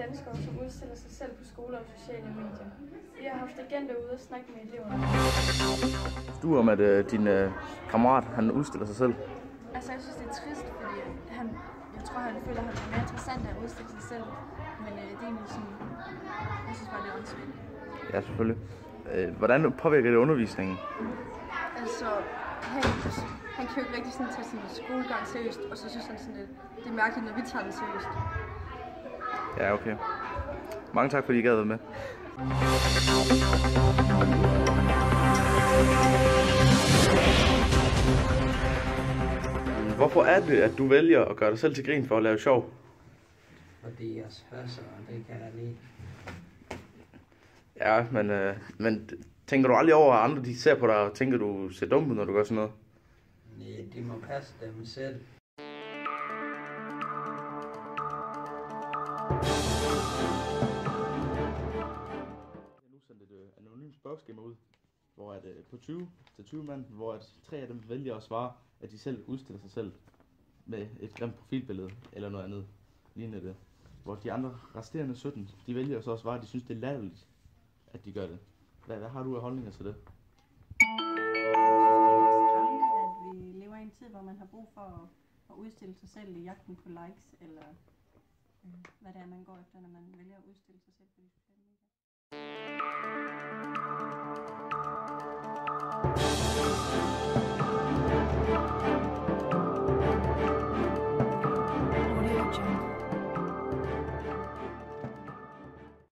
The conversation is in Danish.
danskere, som udstiller sig selv på skoler og sociale medier. Vi har haft agenter ude og snakke med eleverne. Du om, at din kammerat han udstiller sig selv? Altså, jeg synes, det er trist, fordi jeg tror, han føler, at han er mere interessant at udstille sig selv. Men det er egentlig sådan, jeg synes bare, det er åndssvagt. Ja, selvfølgelig. Hvordan påvirker det undervisningen? Altså, han kan jo ikke rigtig sådan tage sin skolegang seriøst, og så synes han sådan, at det er mærkeligt, når vi tager den seriøst. Ja, okay. Mange tak, fordi I gad være med. Hvorfor er det, at du vælger at gøre dig selv til grin for at lave sjov? Fordi jeg spørger, og det kan jeg lide. Ja, men tænker du aldrig over, at andre de ser på dig, og tænker du ser dum ud, når du gør sådan noget? Nej, de må passe dem selv. Nu sendte et anonymt spørgeskema ud, hvor på 20 mand, hvor 3 af dem vælger at svare, at de selv udstiller sig selv med et grimt profilbillede eller noget andet lignende det. Hvor de andre resterende 17, de vælger så at svare, at de synes, det er latterligt, at de gør det. Hvad har du af holdninger til det? At vi lever i en tid, hvor man har brug for at udstille sig selv i jagten på likes, eller hvad det er, man går efter, når man vælger at udstille sig selv på de sociale medier.